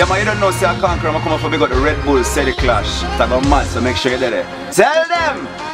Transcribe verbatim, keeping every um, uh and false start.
Yeah, man, you don't know, say I conquer, I'm come up for big up the Red Bull Cellie Clash. It's a go mad, so make sure you're there. Tell them!